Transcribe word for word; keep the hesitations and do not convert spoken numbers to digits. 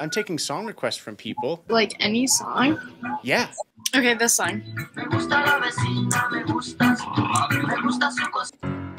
I'm taking song requests from people. Like any song? Yeah. Okay, this song.